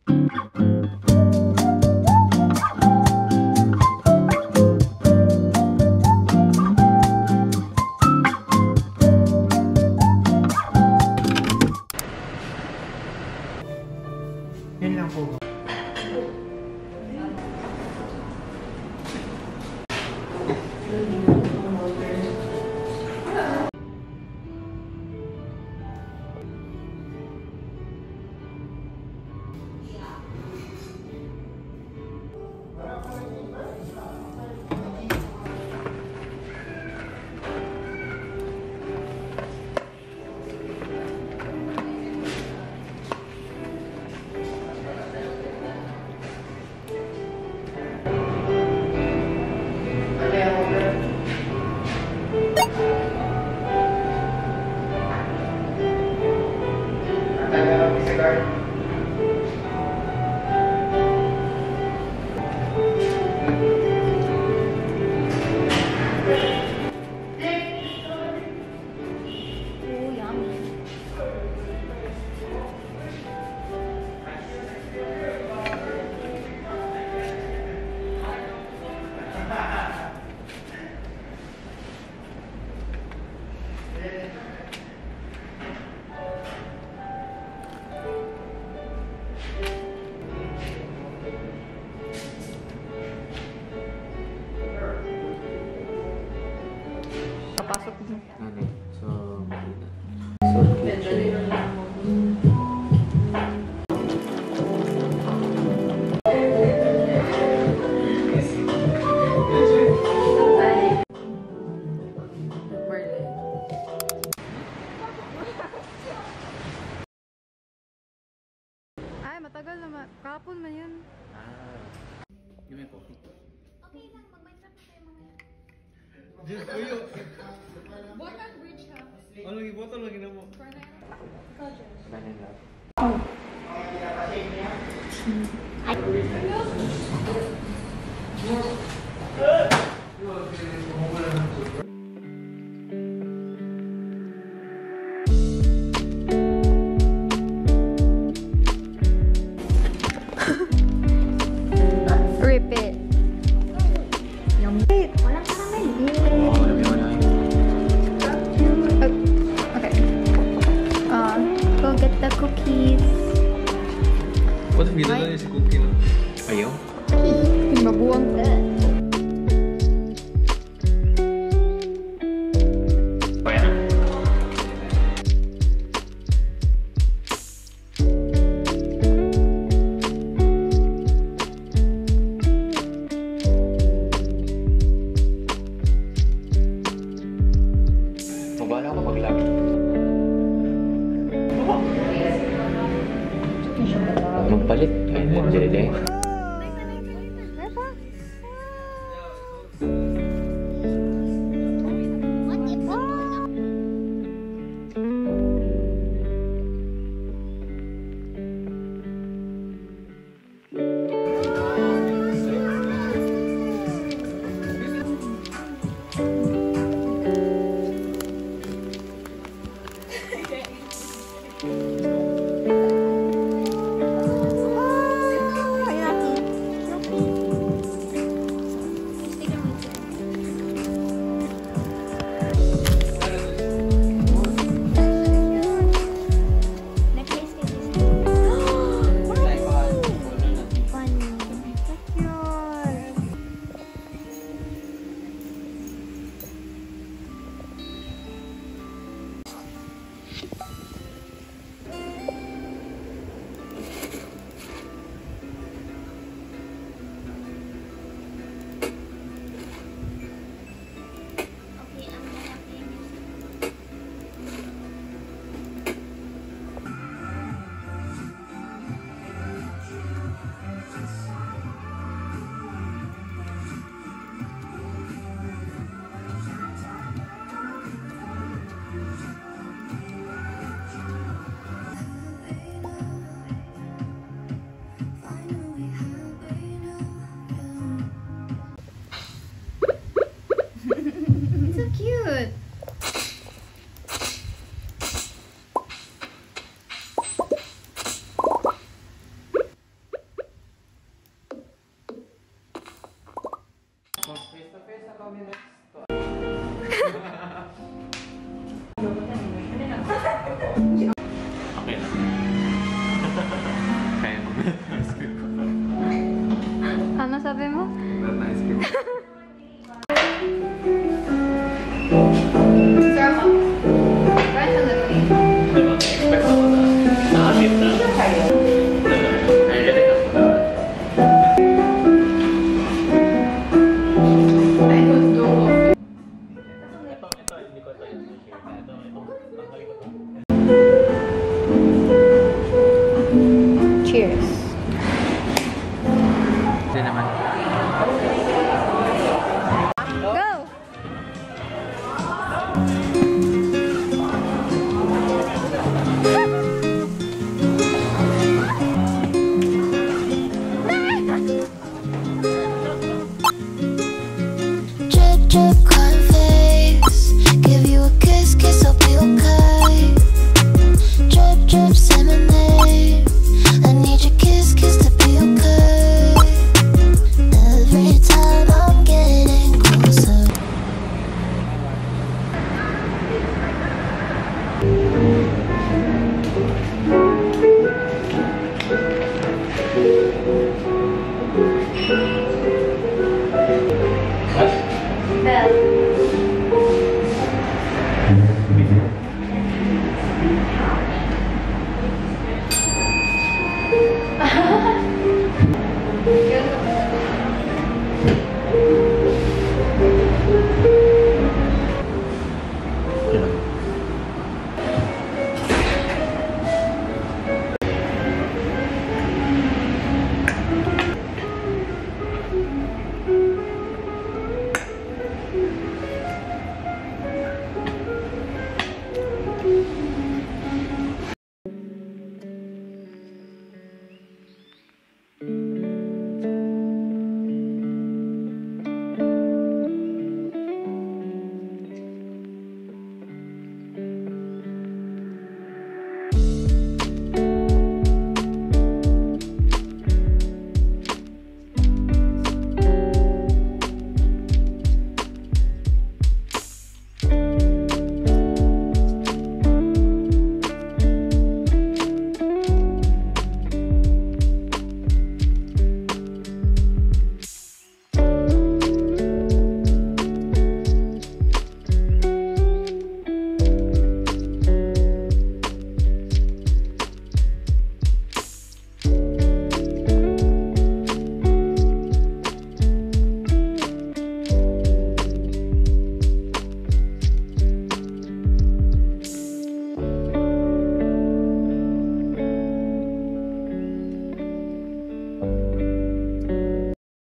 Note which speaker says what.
Speaker 1: Yun lang po.
Speaker 2: Papasok mo.
Speaker 3: Ano? So,
Speaker 2: Ay, matagal naman. Kapon man yun.
Speaker 3: give me coffee.
Speaker 4: Okay lang, mag-Minecraft na tayo mamaya.
Speaker 1: Diyos ko yun.
Speaker 4: Bottle bridge ha.
Speaker 1: Ano lagi botol lagi na mo?
Speaker 3: Vanilla.
Speaker 2: Rip it. Yum. Wait, walang caramel.
Speaker 3: Oh, yummy, yummy.
Speaker 2: Okay. Go get the cookies.
Speaker 1: Ba't hindi na si cookie no?
Speaker 3: Ayaw?
Speaker 2: Mabuwang ka.
Speaker 3: Kaya na. Mabala ako mag-log. Magpalit. Ay, dili. Okay lang. Kaya mo.
Speaker 2: Ano sabi mo?
Speaker 3: Nice cream. Expect ako na nakakit na. Ay, galing ako na. Ito, hindi ko ito yung share na. Ito, tanggalin ko ito.
Speaker 2: Cheers.
Speaker 3: Ito naman.
Speaker 2: Go!
Speaker 5: Drip, drip, crying face. Give you a kiss, kiss, I'll be okay. Drip, drip, say my name. I need your kiss, kiss to be okay. Every time I'm getting closer.